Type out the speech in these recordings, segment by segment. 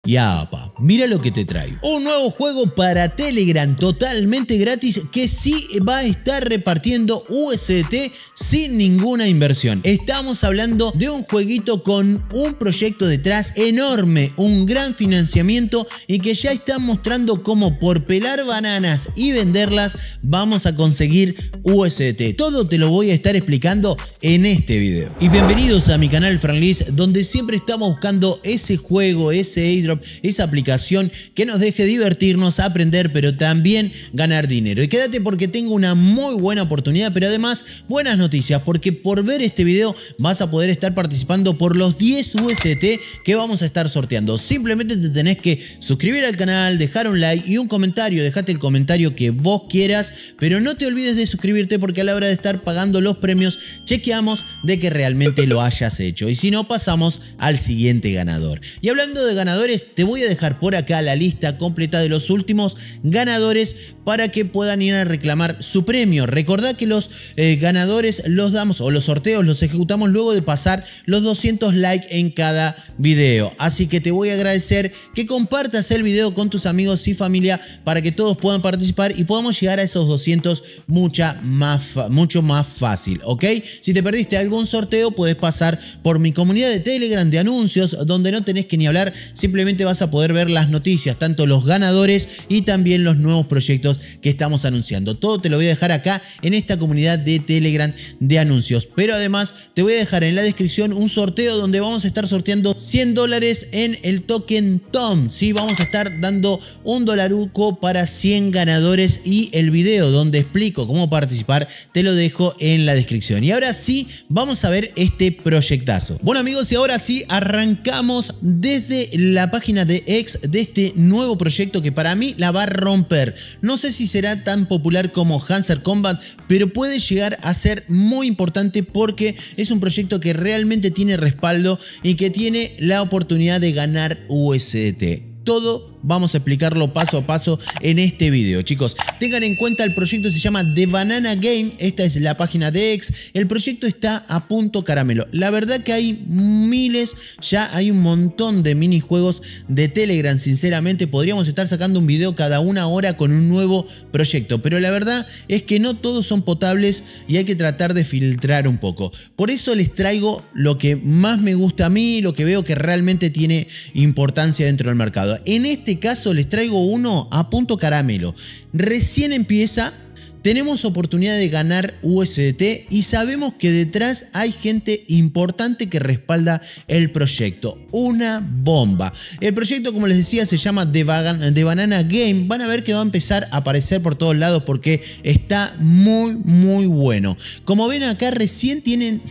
Y apa, mira lo que te traigo. Un nuevo juego para Telegram totalmente gratis que sí va a estar repartiendo USDT sin ninguna inversión. Estamos hablando de un jueguito con un proyecto detrás enorme, un gran financiamiento y que ya están mostrando cómo por pelar bananas y venderlas vamos a conseguir USDT. Todo te lo voy a estar explicando en este video. Y bienvenidos a mi canal Franlis, donde siempre estamos buscando ese juego, ese airdrop, esa aplicación que nos deje divertirnos, aprender, pero también ganar dinero. Y quédate porque tengo una muy buena oportunidad, pero además buenas noticias, porque por ver este video vas a poder estar participando por los 10 USDT que vamos a estar sorteando. Simplemente te tenés que suscribir al canal, dejar un like y un comentario. Dejate el comentario que vos quieras, pero no te olvides de suscribirte porque a la hora de estar pagando los premios chequeamos de que realmente lo hayas hecho. Y si no, pasamos al siguiente ganador. Y hablando de ganadores, te voy a dejar por acá la lista completa de los últimos ganadores para que puedan ir a reclamar su premio. Recordá que los ganadores los damos, o los sorteos los ejecutamos luego de pasar los 200 likes en cada video. Así que te voy a agradecer que compartas el video con tus amigos y familia para que todos puedan participar y podamos llegar a esos 200 mucho más fácil, ¿ok? Si te perdiste algún sorteo, puedes pasar por mi comunidad de Telegram de anuncios, donde no tenés que ni hablar, simplemente vas a poder ver las noticias, tanto los ganadores y también los nuevos proyectos que estamos anunciando. Todo te lo voy a dejar acá en esta comunidad de Telegram de anuncios, pero además te voy a dejar en la descripción un sorteo donde vamos a estar sorteando $100 en el token TOM. Sí, vamos a estar dando $1 para 100 ganadores y el video donde explico cómo participar te lo dejo en la descripción. Y ahora sí, vamos a ver este proyectazo. Bueno amigos, y ahora sí arrancamos desde la página de X de este nuevo proyecto que para mí la va a romper. No sé si será tan popular como Hamster Combat, pero puede llegar a ser muy importante porque es un proyecto que realmente tiene respaldo y que tiene la oportunidad de ganar USDT. Todo vamos a explicarlo paso a paso en este video, chicos. Tengan en cuenta, el proyecto se llama The Banana Game. Esta es la página de X. El proyecto está a punto caramelo. La verdad que hay miles, ya hay un montón de minijuegos de Telegram. Sinceramente, podríamos estar sacando un video cada una hora con un nuevo proyecto. Pero la verdad es que no todos son potables y hay que tratar de filtrar un poco. Por eso les traigo lo que más me gusta a mí, lo que veo que realmente tiene importancia dentro del mercado. En este caso les traigo uno a punto caramelo. Recién empieza, tenemos oportunidad de ganar USDT y sabemos que detrás hay gente importante que respalda el proyecto. Una bomba. El proyecto, como les decía, se llama The Banana Game. Van a ver que va a empezar a aparecer por todos lados porque está muy bueno. Como ven acá, recién tienen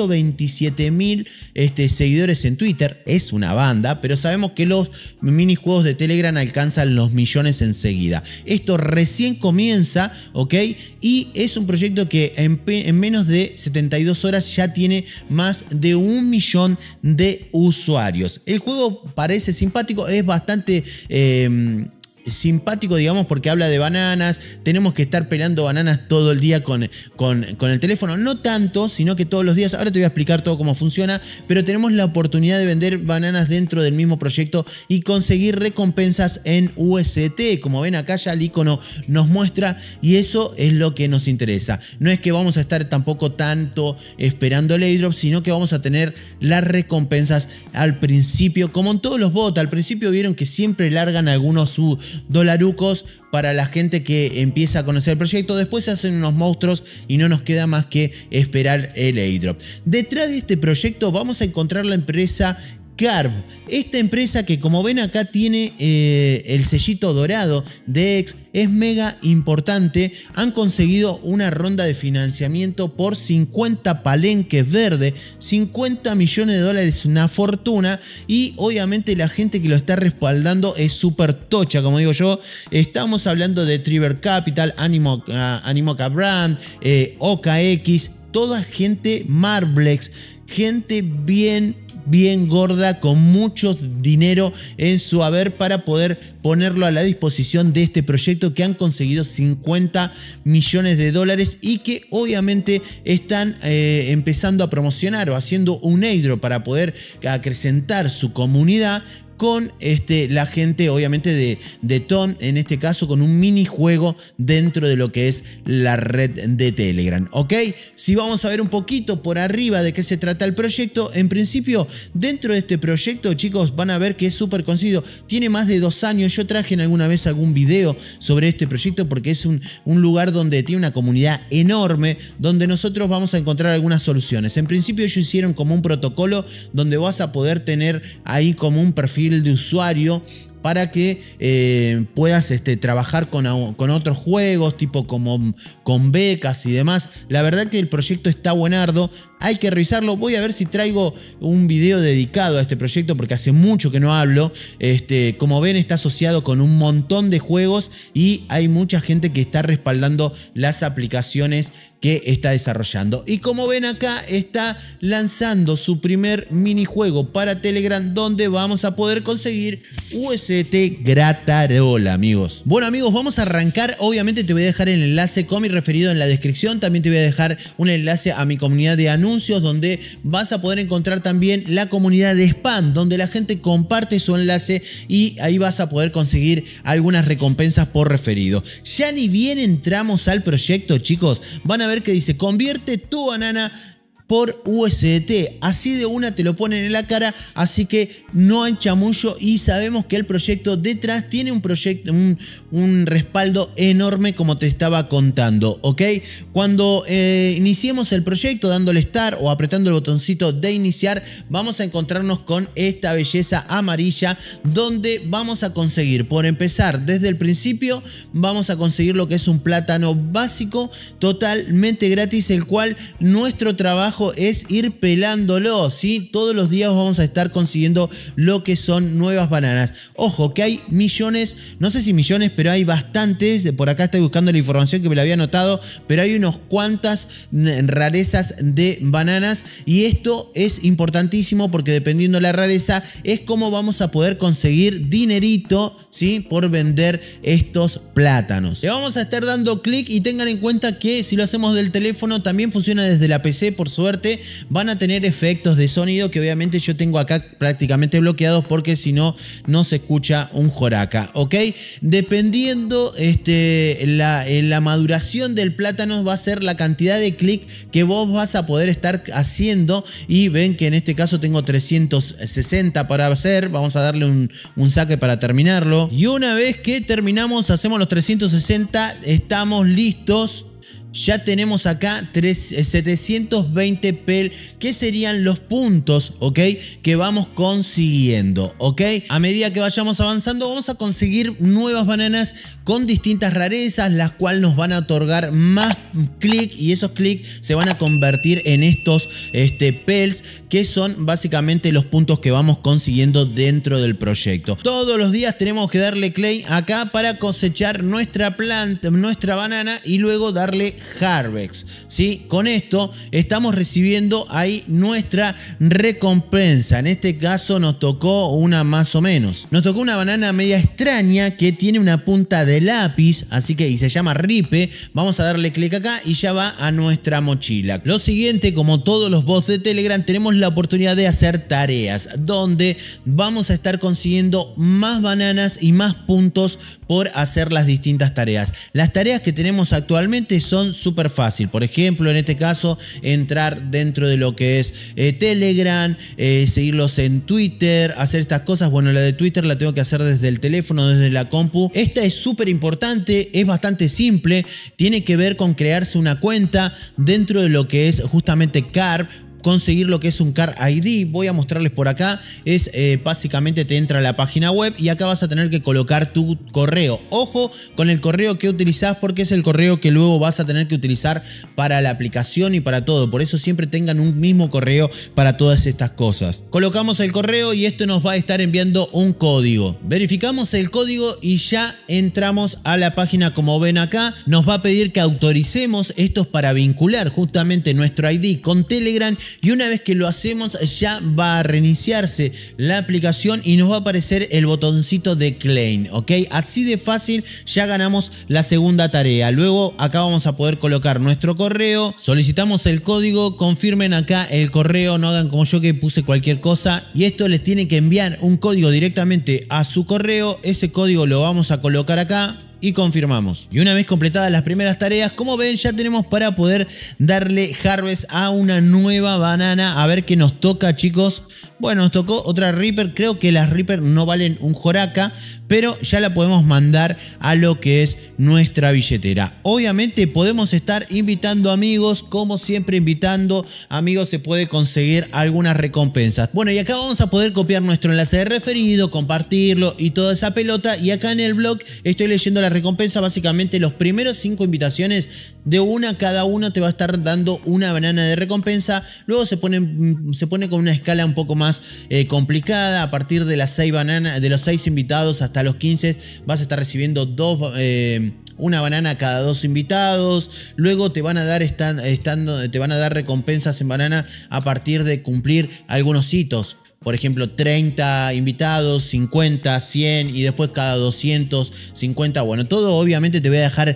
127.000 seguidores en Twitter. Es una banda, pero sabemos que los minijuegos de Telegram alcanzan los millones enseguida. Esto recién comienza, ¿ok? Y es un proyecto que en menos de 72 horas ya tiene más de 1 millón de usuarios. El juego parece simpático, es bastante simpático, digamos, porque habla de bananas. Tenemos que estar pelando bananas todo el día con el teléfono. No tanto, sino que todos los días. Ahora te voy a explicar todo cómo funciona, pero tenemos la oportunidad de vender bananas dentro del mismo proyecto y conseguir recompensas en USDT. Como ven acá ya el icono nos muestra y eso es lo que nos interesa. No es que vamos a estar tampoco tanto esperando el airdrop, sino que vamos a tener las recompensas al principio, como en todos los bots. Al principio vieron que siempre largan algunos dolarucos para la gente que empieza a conocer el proyecto. Después se hacen unos monstruos y no nos queda más que esperar el airdrop. Detrás de este proyecto vamos a encontrar la empresa Carve. Esta empresa que, como ven acá, tiene el sellito dorado de X, es mega importante. Han conseguido una ronda de financiamiento por 50 palenques verde, 50 millones de dólares, una fortuna. Y obviamente la gente que lo está respaldando es súper tocha, como digo yo. Estamos hablando de Trigger Capital, Animoca Brand, OKX, toda gente Marblex, gente bien gorda, con mucho dinero en su haber para poder ponerlo a la disposición de este proyecto, que han conseguido 50 millones de dólares y que obviamente están empezando a promocionar o haciendo un airdrop para poder acrecentar su comunidad. con la gente obviamente de Tom, en este caso con un minijuego dentro de lo que es la red de Telegram, ¿ok? Si vamos a ver un poquito por arriba de qué se trata el proyecto, en principio dentro de este proyecto, chicos, van a ver que es súper conocido, tiene más de 2 años, yo traje en alguna vez algún video sobre este proyecto porque es un lugar donde tiene una comunidad enorme, donde nosotros vamos a encontrar algunas soluciones. En principio ellos hicieron como un protocolo donde vas a poder tener ahí como un perfil de usuario para que puedas trabajar con otros juegos, tipo como con becas y demás. La verdad que el proyecto está buenardo, hay que revisarlo. Voy a ver si traigo un video dedicado a este proyecto porque hace mucho que no hablo. Como ven, está asociado con un montón de juegos y hay mucha gente que está respaldando las aplicaciones que está desarrollando. Y como ven acá, está lanzando su primer minijuego para Telegram donde vamos a poder conseguir USDT gratarola, amigos. Bueno, amigos, vamos a arrancar. Obviamente te voy a dejar el enlace con mi referido en la descripción. También te voy a dejar un enlace a mi comunidad de anuncios donde vas a poder encontrar también la comunidad de spam, donde la gente comparte su enlace y ahí vas a poder conseguir algunas recompensas por referido. Ya ni bien entramos al proyecto, chicos, van a ver que dice convierte tu banana por USDT, así de una te lo ponen en la cara, así que no hay chamullo y sabemos que el proyecto detrás tiene un respaldo enorme como te estaba contando, ¿ok? Cuando iniciemos el proyecto dándole Start o apretando el botoncito de iniciar, vamos a encontrarnos con esta belleza amarilla donde vamos a conseguir, por empezar desde el principio, vamos a conseguir lo que es un plátano básico totalmente gratis, el cual nuestro trabajo es ir pelándolo, ¿sí? Todos los días vamos a estar consiguiendo lo que son nuevas bananas. Ojo, que hay millones, no sé si millones, pero hay bastantes. Por acá estoy buscando la información que me la había anotado, pero hay unos cuantas rarezas de bananas y esto es importantísimo porque dependiendo de la rareza es como vamos a poder conseguir dinerito, ¿sí? Por vender estos plátanos. Le vamos a estar dando clic y tengan en cuenta que si lo hacemos del teléfono también funciona desde la PC, por suerte. Van a tener efectos de sonido que obviamente yo tengo acá prácticamente bloqueados porque si no, no se escucha un joraca, ¿ok? Dependiendo la maduración del plátano va a ser la cantidad de clic que vos vas a poder estar haciendo y ven que en este caso tengo 360 para hacer, vamos a darle un saque para terminarlo y una vez que terminamos, hacemos los 360, estamos listos. Ya tenemos acá 720 PEL, que serían los puntos, ¿ok? Que vamos consiguiendo, ¿ok? A medida que vayamos avanzando vamos a conseguir nuevas bananas con distintas rarezas, las cuales nos van a otorgar más clic y esos clics se van a convertir en estos PELs, que son básicamente los puntos que vamos consiguiendo dentro del proyecto. Todos los días tenemos que darle claim acá para cosechar nuestra planta, nuestra banana y luego darle harvest, ¿sí? Con esto estamos recibiendo ahí nuestra recompensa. En este caso nos tocó una más o menos. Nos tocó una banana media extraña que tiene una punta de lápiz, así que y se llama Ripe. Vamos a darle clic acá y ya va a nuestra mochila. Lo siguiente, como todos los bots de Telegram, tenemos la oportunidad de hacer tareas donde vamos a estar consiguiendo más bananas y más puntos por hacer las distintas tareas. Las tareas que tenemos actualmente son súper fácil. Por ejemplo, en este caso, entrar dentro de lo que es Telegram, seguirlos en Twitter, hacer estas cosas. Bueno, la de Twitter la tengo que hacer desde el teléfono, desde la compu. Esta es súper importante, es bastante simple. Tiene que ver con crearse una cuenta dentro de lo que es justamente Carp. Conseguir lo que es un Car ID, voy a mostrarles por acá, es básicamente te entra a la página web y acá vas a tener que colocar tu correo. Ojo con el correo que utilizás porque es el correo que luego vas a tener que utilizar para la aplicación y para todo, por eso siempre tengan un mismo correo para todas estas cosas. Colocamos el correo y esto nos va a estar enviando un código. Verificamos el código y ya entramos a la página. Como ven acá, nos va a pedir que autoricemos. Esto es para vincular justamente nuestro ID con Telegram y una vez que lo hacemos ya va a reiniciarse la aplicación y nos va a aparecer el botoncito de claim, ¿ok? Así de fácil ya ganamos la segunda tarea. Luego acá vamos a poder colocar nuestro correo, solicitamos el código, confirmen acá el correo, no hagan como yo que puse cualquier cosa, y esto les tiene que enviar un código directamente a su correo. Ese código lo vamos a colocar acá y confirmamos. Y una vez completadas las primeras tareas, como ven, ya tenemos para poder darle harvest a una nueva banana. A ver qué nos toca, chicos. Bueno, nos tocó otra Reaper. Creo que las Reaper no valen un joraca, pero ya la podemos mandar a lo que es nuestra billetera. Obviamente podemos estar invitando amigos, como siempre invitando amigos se puede conseguir algunas recompensas. Bueno, y acá vamos a poder copiar nuestro enlace de referido, compartirlo y toda esa pelota. Y acá en el blog estoy leyendo la recompensa. Básicamente los primeros 5 invitaciones, de una cada uno te va a estar dando una banana de recompensa. Luego se pone con una escala un poco más complicada. A partir de las 6 bananas, de los 6 invitados hasta los 15 vas a estar recibiendo una banana cada 2 invitados. Luego te van a dar recompensas en banana a partir de cumplir algunos hitos. Por ejemplo, 30 invitados, 50, 100 y después cada 250. Bueno, todo obviamente te voy a dejar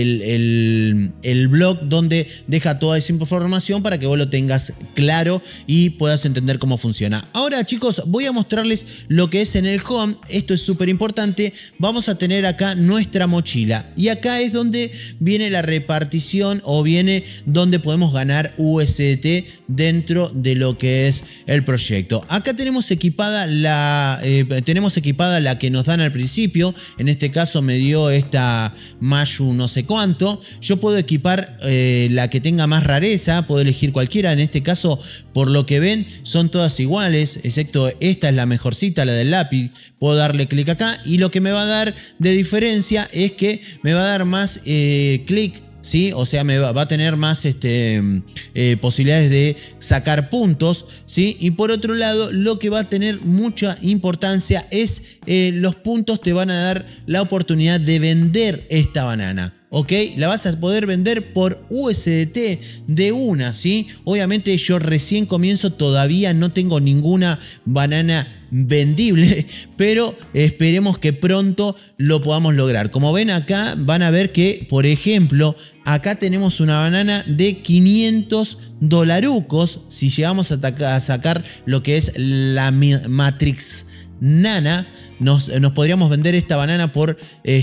el blog donde deja toda esa información para que vos lo tengas claro y puedas entender cómo funciona. Ahora, chicos, voy a mostrarles lo que es en el home. Esto es súper importante. Vamos a tener acá nuestra mochila y acá es donde viene la repartición o viene donde podemos ganar USDT dentro de lo que es el proyecto. Acá tenemos equipada la que nos dan al principio. En este caso me dio esta Mayu no sé cuánto. Yo puedo equipar la que tenga más rareza, puedo elegir cualquiera. En este caso, por lo que ven, son todas iguales, excepto esta es la mejorcita, la del lápiz. Puedo darle clic acá y lo que me va a dar de diferencia es que me va a dar más clic. ¿Sí? O sea, va a tener más posibilidades de sacar puntos, ¿sí? Y por otro lado, lo que va a tener mucha importancia es los puntos te van a dar la oportunidad de vender esta banana. ¿Ok? La vas a poder vender por USDT de una, ¿sí? Obviamente yo recién comienzo, todavía no tengo ninguna banana vendible, pero esperemos que pronto lo podamos lograr. Como ven acá, van a ver que, por ejemplo, acá tenemos una banana de 500 dolarucos. Si llegamos a sacar lo que es la Matrix Nana, nos podríamos vender esta banana por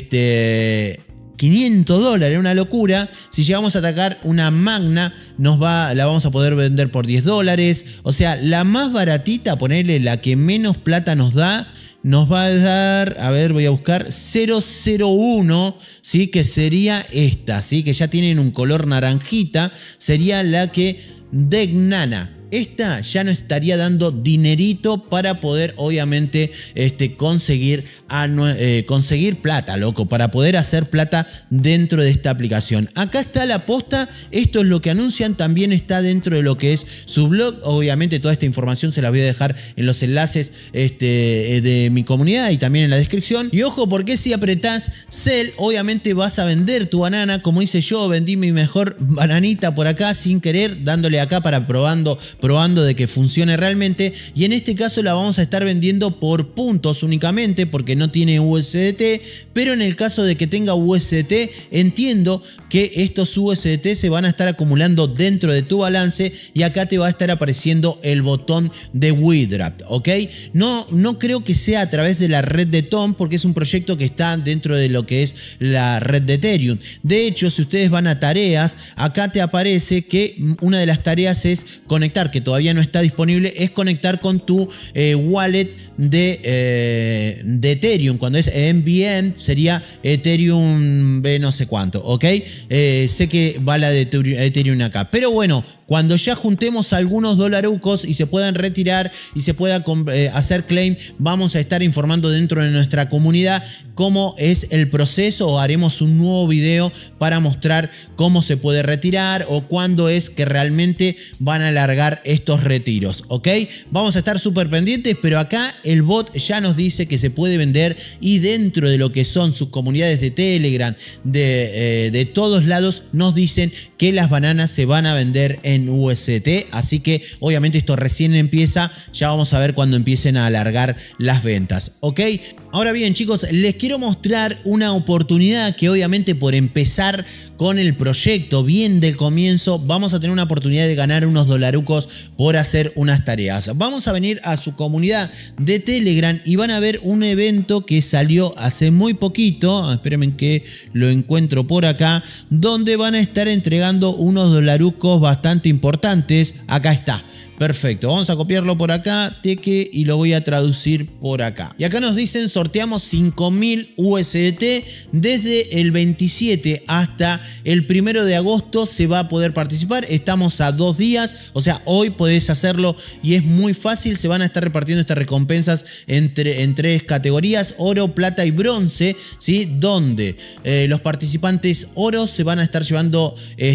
$500, una locura. Si llegamos a atacar una Magna, la vamos a poder vender por $10. O sea, la más baratita, ponerle la que menos plata nos va a dar, a ver, voy a buscar 001, ¿sí? Que sería esta, ¿sí? Que ya tienen un color naranjita, sería la que Degnana. Esta ya nos estaría dando dinerito para poder, obviamente, conseguir plata, loco, para poder hacer plata dentro de esta aplicación. Acá está la posta, esto es lo que anuncian, también está dentro de lo que es su blog. Obviamente toda esta información se la voy a dejar en los enlaces de mi comunidad y también en la descripción. Y ojo, porque si apretás Sell, obviamente vas a vender tu banana, como hice yo, vendí mi mejor bananita por acá sin querer, dándole acá para probando de que funcione realmente, y en este caso la vamos a estar vendiendo por puntos únicamente porque no tiene USDT, pero en el caso de que tenga USDT, entiendo que estos USDT se van a estar acumulando dentro de tu balance y acá te va a estar apareciendo el botón de withdraw, ¿ok? No creo que sea a través de la red de Tom, porque es un proyecto que está dentro de lo que es la red de Ethereum. De hecho, si ustedes van a tareas, acá te aparece que una de las tareas es conectar, que todavía no está disponible, es conectar con tu wallet de Ethereum. Cuando es MVM sería Ethereum B no sé cuánto, ¿ok? Sé que va la de Ethereum acá, pero bueno, cuando ya juntemos algunos dolarucos y se puedan retirar y se pueda hacer claim, vamos a estar informando dentro de nuestra comunidad cómo es el proceso, o haremos un nuevo video para mostrar cómo se puede retirar o cuándo es que realmente van a alargar estos retiros, ¿ok? Vamos a estar súper pendientes, pero acá el bot ya nos dice que se puede vender, y dentro de lo que son sus comunidades de Telegram, de todos lados, nos dicen que las bananas se van a vender en en USDT, así que obviamente esto recién empieza, ya vamos a ver cuando empiecen a alargar las ventas, ¿ok? Ahora bien, chicos, les quiero mostrar una oportunidad que obviamente por empezar con el proyecto bien del comienzo vamos a tener una oportunidad de ganar unos dolarucos por hacer unas tareas. Vamos a venir a su comunidad de Telegram y van a ver un evento que salió hace muy poquito, espérenme que lo encuentro por acá, donde van a estar entregando unos dolarucos bastante importantes. Acá está. Perfecto, vamos a copiarlo por acá, teque, y lo voy a traducir por acá. Y acá nos dicen sorteamos 5000 USDT desde el 27 hasta el 1 de agosto se va a poder participar. Estamos a 2 días, o sea, hoy podés hacerlo y es muy fácil. Se van a estar repartiendo estas recompensas en 3 categorías, oro, plata y bronce, ¿sí? Donde los participantes oro se van a estar llevando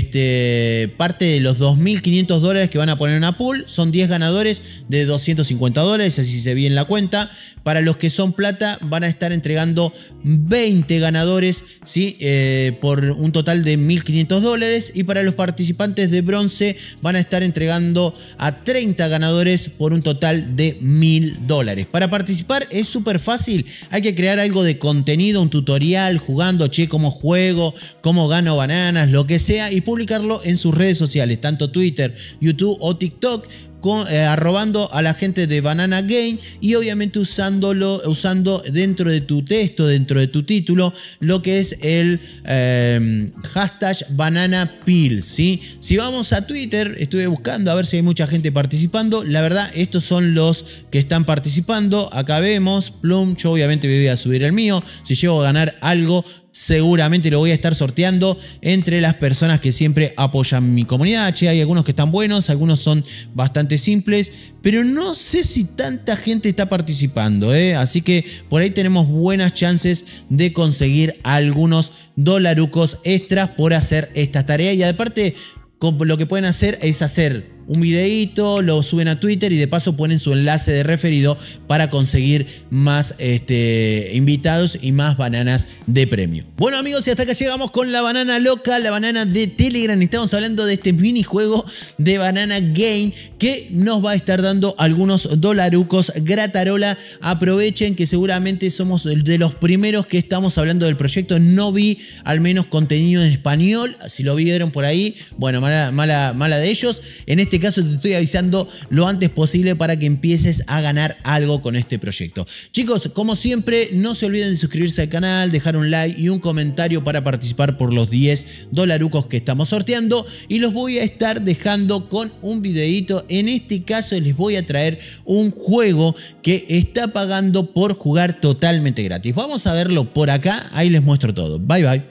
parte de los $2500 que van a poner en una pool. Son 10 ganadores de $250, así se ve en la cuenta. Para los que son plata van a estar entregando 20 ganadores, ¿sí? Por un total de $1500. Y para los participantes de bronce van a estar entregando a 30 ganadores por un total de $1000. Para participar es súper fácil. Hay que crear algo de contenido, un tutorial jugando, che, cómo juego, cómo gano bananas, lo que sea, y publicarlo en sus redes sociales, tanto Twitter, YouTube o TikTok, arrobando a la gente de Banana Game y obviamente usando dentro de tu texto, dentro de tu título, lo que es el hashtag Banana Peel, ¿sí? Si vamos a Twitter, estuve buscando a ver si hay mucha gente participando. La verdad, estos son los que están participando. Acá vemos, Plum, yo obviamente voy a subir el mío. Si llego a ganar algo, seguramente lo voy a estar sorteando entre las personas que siempre apoyan mi comunidad. Che, hay algunos que están buenos, algunos son bastante simples, pero no sé si tanta gente está participando, así que por ahí tenemos buenas chances de conseguir algunos dolarucos extras por hacer esta tarea. Y aparte, lo que pueden hacer es hacer un videito, lo suben a Twitter y de paso ponen su enlace de referido para conseguir más invitados y más bananas de premio. Bueno, amigos, y hasta acá llegamos con la banana loca, la banana de Telegram. Estamos hablando de este minijuego de Banana Game que nos va a estar dando algunos dolarucos gratarola. Aprovechen que seguramente somos de los primeros que estamos hablando del proyecto. No vi al menos contenido en español. Si lo vieron por ahí, bueno, mala de ellos. En este caso te estoy avisando lo antes posible para que empieces a ganar algo con este proyecto. Chicos, como siempre, no se olviden de suscribirse al canal, dejar un like y un comentario para participar por los 10 dolarucos que estamos sorteando. Y los voy a estar dejando con un videito. En este caso les voy a traer un juego que está pagando por jugar totalmente gratis. Vamos a verlo por acá, ahí les muestro todo. Bye bye.